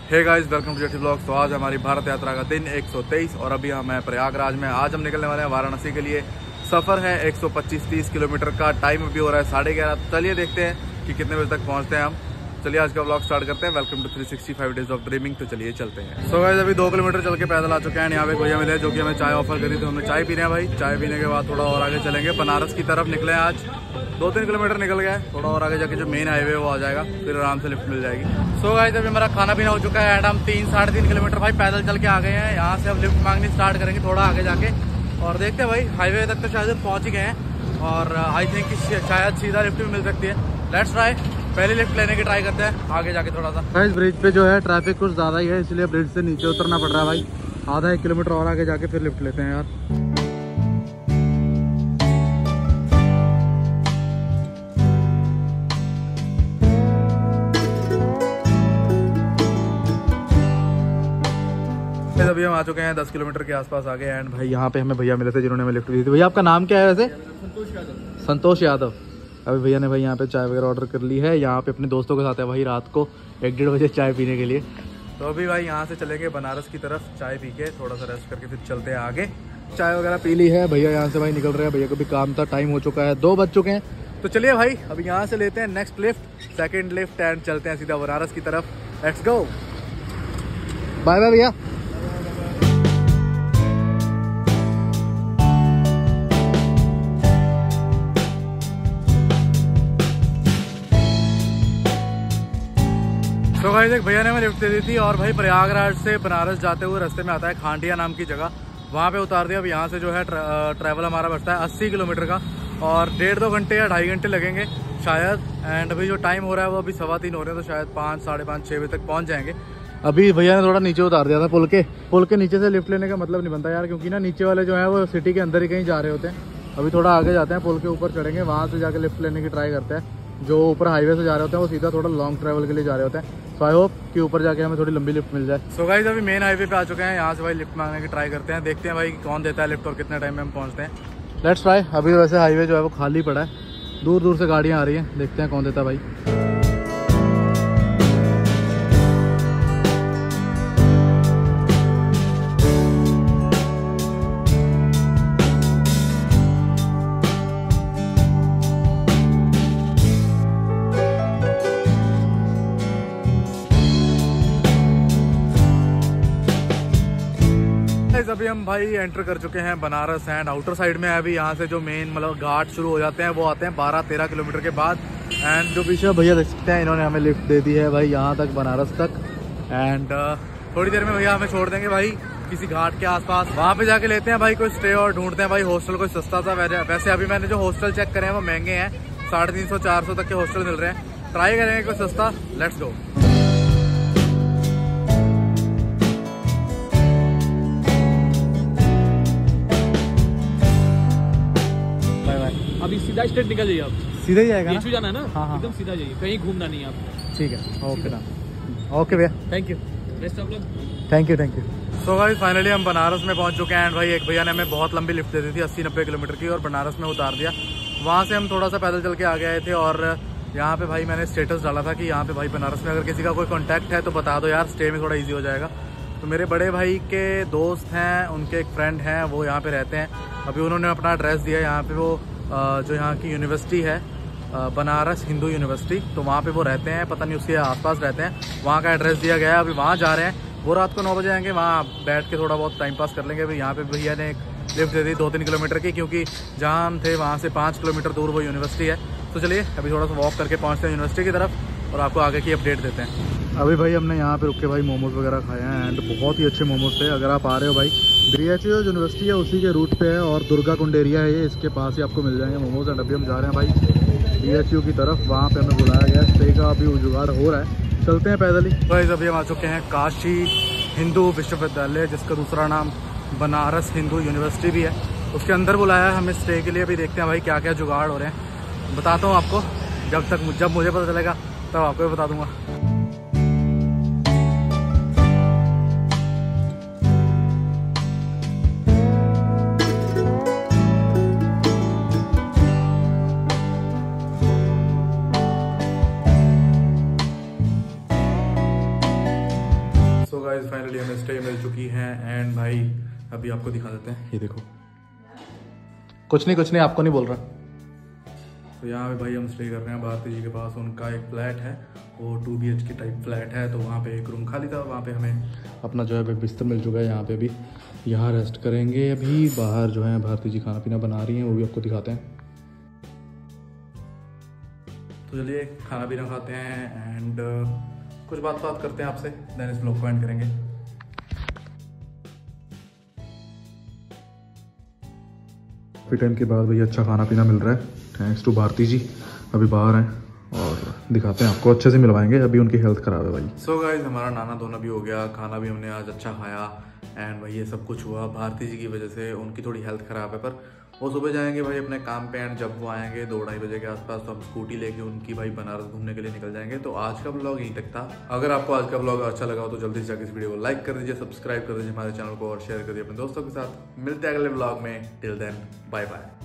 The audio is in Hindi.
Hey guys, welcome to JT blogs. तो आज हमारी भारत यात्रा का दिन 123 और अभी हम हैं प्रयागराज में। आज हम निकलने वाले हैं वाराणसी के लिए। सफ़र है 125-30 किलोमीटर का। टाइम अभी हो रहा है 11:30। चलिए देखते हैं कि कितने बजे तक पहुंचते हैं हम। चलिए आज का ब्लॉग स्टार्ट करते हैं। Welcome to 365 days of dreaming. तो चलिए चलते हैं। सो गाइस, अभी 2 किलोमीटर चल के पैदल आ चुके हैं। यहाँ पे भैया मिले जो कि हमें चाय ऑफर करी, तो हमने चाय पी रहे हैं भाई। चाय पीने के बाद थोड़ा और आगे चलेंगे, बनारस की तरफ निकले हैं। आज 2-3 किलोमीटर निकल गए, थोड़ा और आगे जाके जो मेन हाईवे वो आ जाएगा, फिर आराम से लिफ्ट मिल जाएगी। सो गाइस, अभी हमारा खाना पीना हो चुका है एंड हम 3-3.5 किलोमीटर भाई पैदल चल के आ गए हैं। यहाँ से अब लिफ्ट मांगनी स्टार्ट करेंगे थोड़ा आगे जाके, और देखते हैं भाई हाईवे तक तो शायद पहुँच ही गए हैं, और आई थिंक शायद सीधा लिफ्ट भी मिल सकती है। लेट्स ट्राई, पहले लिफ्ट लेने की ट्राई करते हैं आगे जाके थोड़ा सा। इस ब्रिज पे जो है ट्रैफिक कुछ ज़्यादा ही है, इसलिए ब्रिज से नीचे उतरना पड़ रहा है भाई। आधा 1 किलोमीटर और आगे जाके फिर लिफ्ट लेते हैं यार। अभी हम आ चुके हैं 10 किलोमीटर के आसपास आगे एंड भाई यहाँ पे हमें भैया मिले थे जिन्होंने हमें लिफ्ट दी थी। भैया आपका नाम क्या है वैसे? संतोष यादव। संतोष यादव। अभी भैया ने भाई यहाँ पे चाय वगैरह ऑर्डर कर ली है। यहाँ पे अपने दोस्तों के साथ है भाई रात को 1-1:30 बजे चाय पीने के लिए। तो अभी भाई यहाँ से चलेंगे बनारस की तरफ, चाय पी के थोड़ा सा रेस्ट करके फिर चलते हैं आगे। चाय वगैरह पी ली है, भैया यहाँ से भाई निकल रहे हैं। भैया को भी काम था, टाइम हो चुका है, 2 बज चुके हैं। तो चलिए भाई अभी यहाँ से लेते हैं next lift, second lift and चलते हैं सीधा बनारस की तरफ। लेट्स गो, बाय बाय भैया। तो भाई देख, भैया ने हमें लिफ्ट दे दी थी और भाई प्रयागराज से बनारस जाते हुए रास्ते में आता है खांडिया नाम की जगह, वहाँ पे उतार दिया। अब यहाँ से जो है ट्रैवल हमारा बचता है 80 किलोमीटर का, और 1.5-2 घंटे या 2.5 घंटे लगेंगे शायद। एंड अभी जो टाइम हो रहा है वो अभी 3:15 हो रहे हैं, तो शायद 5-5:30-6 बजे तक पहुँच जाएंगे। अभी भैया ने थोड़ा नीचे उतार दिया था पुल के नीचे से लिफ्ट लेने का मतलब नहीं बनता यार, क्योंकि ना नीचे वाले जो है वो सिटी के अंदर ही कहीं जा रहे होते हैं। अभी थोड़ा आगे जाते हैं, पुल के ऊपर चढ़ेंगे, वहाँ से जाके लिफ्ट लेने की ट्राई करते हैं। जो ऊपर हाईवे से जा रहे होते हैं वो सीधा थोड़ा लॉन्ग ट्रैवल के लिए जा रहे होते हैं। सो आई होप कि ऊपर जाके हमें थोड़ी लंबी लिफ्ट मिल जाए। सो गाइस, अभी मेन हाईवे पे आ चुके हैं। यहाँ से भाई लिफ्ट मांगने की ट्राई करते हैं, देखते हैं भाई कौन देता है लिफ्ट और कितने टाइम में हम पहुँचते हैं। Let's try. अभी वैसे हाईवे जो है वो खाली पड़ा है, दूर दूर से गाड़ियाँ आ रही हैं, देखते हैं कौन देता है भाई। अभी हम भाई एंटर कर चुके हैं बनारस एंड आउटर साइड में है। अभी यहाँ से जो मेन मतलब घाट शुरू हो जाते हैं वो आते हैं 12-13 किलोमीटर के बाद। एंड जो पीछे भैया देख सकते हैं, इन्होंने हमें लिफ्ट दे दी है भाई यहाँ तक, बनारस तक। एंड थोड़ी देर में भैया हमें छोड़ देंगे भाई किसी घाट के आसपास, वहाँ पे जाके लेते हैं भाई कोई स्टे और ढूंढते हैं भाई हॉस्टल कोई सस्ता सा। वैसे अभी मैंने जो हॉस्टल चेक करे हैं वो महंगे हैं, 350-400 तक के हॉस्टल मिल रहे हैं। ट्राई करेंगे कोई सस्ता। Let's go. अभी सीधा स्ट्रेट निकल जाइए आप, सीधा ही जाएगा ना? जाना है ना? हाँ, एकदम सीधा जाइए, कहीं घूमना नहीं है आपको। ठीक है, ओके ना। ओके भैया, thank you. Best of luck. Thank you. So guys, finally हम बनारस में पहुंच चुके हैं एंड भाई एक भैया ने हमें बहुत लंबी लिफ्ट दे दी थी 80-90 किलोमीटर की, और बनारस में उतार दिया। वहाँ से हम थोड़ा सा पैदल चल के आगे आए थे, और यहाँ पे भाई मैंने स्टेटस डाला था कि यहाँ पे भाई बनारस में अगर किसी का कोई कॉन्टैक्ट है तो बता दो यार, स्टे में थोड़ा ईजी हो जाएगा। तो मेरे बड़े भाई के दोस्त हैं, उनके एक फ्रेंड हैं, वो यहाँ पे रहते हैं। अभी उन्होंने अपना एड्रेस दिया यहाँ पे, वो जो यहाँ की यूनिवर्सिटी है बनारस हिंदू यूनिवर्सिटी, तो वहाँ पे वो रहते हैं, पता नहीं उसके आसपास रहते हैं। वहाँ का एड्रेस दिया गया है, अभी वहाँ जा रहे हैं। वो रात को 9 बजे आएंगे, वहाँ बैठ के थोड़ा बहुत टाइम पास कर लेंगे। अभी यहाँ पे भैया ने एक लिफ्ट दे दी 2-3 किलोमीटर की, क्योंकि जहाँ हम थे वहाँ से 5 किलोमीटर दूर वो यूनिवर्सिटी है। तो चलिए अभी थोड़ा सा वॉक करके पहुँचते हैं यूनिवर्सिटी की तरफ और आपको आगे की अपडेट देते हैं। अभी भाई हमने यहाँ पे रुक के भाई मोमोज वगैरह खाए हैं एंड बहुत ही अच्छे मोमोज थे। अगर आप आ रहे हो भाई, BHU यूनिवर्सिटी है उसी के रूट पे है, और दुर्गा कुंड एरिया है ये, इसके पास ही आपको मिल जाएंगे मोमोज। एंड अभी हम जा रहे हैं भाई BHU की तरफ, वहाँ पे हमें बुलाया गया, स्टे का अभी जुगाड़ हो रहा है, चलते हैं पैदल ही। भाई अभी हम आ चुके हैं काशी हिंदू विश्वविद्यालय, जिसका दूसरा नाम बनारस हिंदू यूनिवर्सिटी भी है। उसके अंदर बुलाया है हमें स्टे के लिए। अभी देखते हैं भाई क्या क्या जुगाड़ हो रहे हैं, बताता हूँ आपको। जब मुझे पता चलेगा तब आपको भी बता दूंगा। सो गाइस फाइनली हमें स्टे मिल चुकी है एंड भाई अभी आपको दिखा देते हैं, ये देखो। कुछ नहीं आपको नहीं बोल रहा। तो यहाँ पे भाई हम स्टे कर रहे हैं भारती जी के पास। उनका एक फ्लैट है, वो 2 BHK टाइप फ्लैट है, तो वहाँ पे एक रूम खाली था, वहाँ पे हमें अपना जो है बिस्तर मिल चुका है। यहाँ पे भी यहाँ रेस्ट करेंगे। अभी बाहर जो है भारती जी खाना पीना बना रही हैं, वो भी आपको दिखाते हैं। तो चलिए खाना पीना खाते हैं एंड कुछ बात करते हैं आपसे, देन इस ब्लॉग को एंड करेंगे। काफ़ी टाइम के बाद भाई अच्छा खाना पीना मिल रहा है, थैंक्स टू भारती जी। अभी बाहर हैं और दिखाते हैं आपको, अच्छे से मिलवाएंगे, अभी उनकी हेल्थ खराब है भाई। सो गाइस हमारा नाना धोना भी हो गया, खाना भी हमने आज अच्छा खाया एंड भाई ये सब कुछ हुआ भारती जी की वजह से। उनकी थोड़ी हेल्थ ख़राब है पर वो सुबह जाएंगे भाई अपने काम पे एंड जब वो आएंगे 2-2:30 बजे के आसपास तो हम स्कूटी लेके उनकी भाई बनारस घूमने के लिए निकल जाएंगे। तो आज का ब्लॉग यहीं तक था। अगर आपको आज का ब्लॉग अच्छा लगा हो तो जल्दी से जाकर इस वीडियो को लाइक कर दीजिए, सब्सक्राइब कर दीजिए हमारे चैनल को और शेयर कर दीजिए अपने दोस्तों के साथ। मिलते हैं अगले ब्लॉग में, टिल देन बाय बाय।